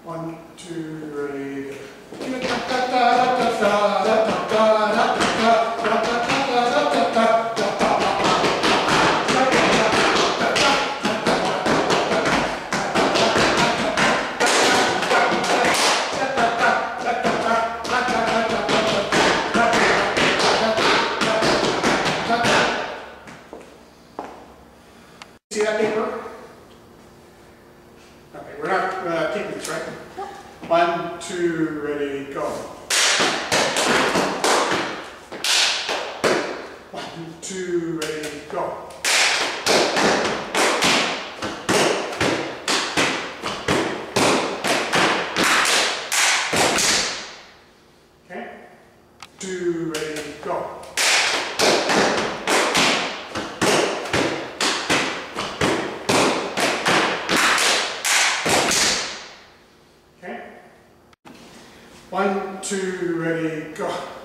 1, 2, ready, go. See that paper? Okay, we're not taking this, right? 1, 2, ready, go. 1, 2, ready, go. Okay. 2, ready, go. Okay. 1, 2, ready, go.